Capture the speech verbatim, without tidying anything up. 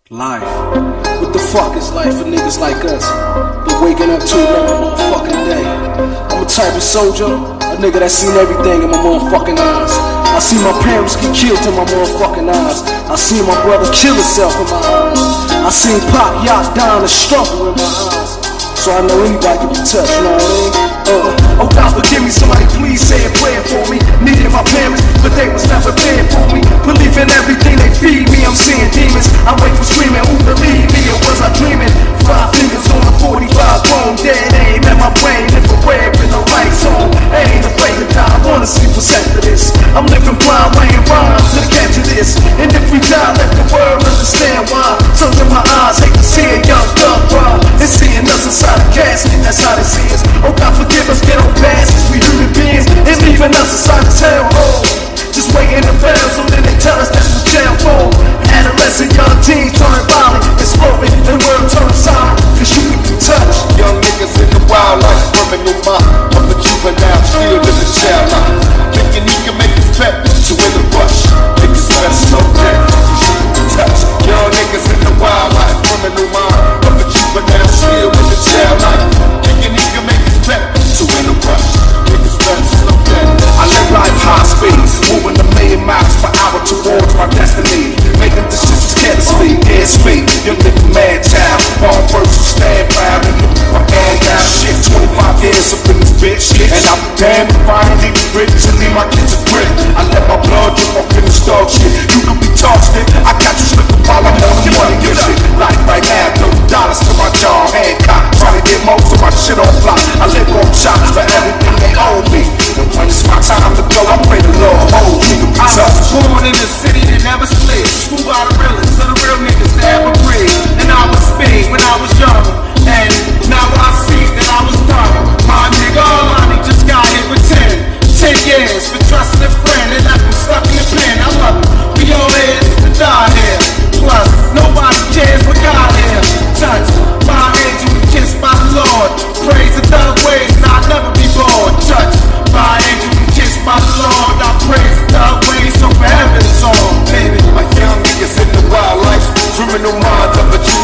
Life. What the fuck is life for niggas like us? But waking up to another motherfucking day. I'm a type of soldier, a nigga that seen everything in my motherfucking eyes. I see my parents get killed in my motherfucking eyes. I seen my brother kill himself in my eyes. I seen Pop Yacht down and struggle in my eyes. So I know anybody can be touched, you know what I mean? Uh, oh God, forgive me, somebody please say a prayer for me. Needed my parents, but they was never there for me. Believe in everything they feed me, I'm seeing demons. I wake from screaming, who believe me, or was I dreaming? Five fingers on a forty-five bone, dead aim at my brain, infrared with the lights on. I ain't afraid to die, I wanna see what's after this. I'm living blind, laying rhymes to capture this. And if we die, let the world understand why. Suns in my eyes, hate to see a young thug cry. And seeing us inside a casket, that's how they see us. Oh God, forgive us, get on bastards, we human beings. And leaving us inside the hellhole. Just waiting to fail, so then they tell us that's what jail for. Adolescent young teens turn violent, exploding, and the world turns silent, cause you can be touched. Young niggas in the wildlife, criminal mind of the juvenile, still in the jail line. Thinking he can make his pet to win the rush. Niggas better slow down, cause you can be touched. Young niggas in the wildlife, criminal mind of the juvenile, still in the jail line. Thinking he can make his pet to win the rush. Niggas better slow down. I live life high speed, moving a million miles per hour towards my destiny. Making decisions carelessly, dead speed. Young nigga mad child, born first to stand proud. My hand down, shit, twenty-five years up in this bitch. And I'm damn if I ain't even rich and leave my kids a grip. I let my blood drip off in the dog shit. You can be tossed it, I got you slipping while I'm on the money and shit. Like right now, thirty dollars to my jaw, Hancock. Trying to get most of my shit on block. I live on shots for everything they owe me. And when it's my time to go, I pray the Lord hold me. I was born in a city that never split. School by the realest, so the real niggas that ever breathe. And I was big when I was young, and now I see that I was dumb. My nigga Armani just got hit with ten, ten years for trusting a friend and left him stuck in the pen. I love it. We all here to die here. Plus, nobody cares what God here. Touch my angel and kissed by the Lord. Praise the third ways and I'll never be bored. Touch my angel and kissed by the Lord. I praise the third ways so forever it's on, baby. My young niggas in the wildlife, criminal minds of a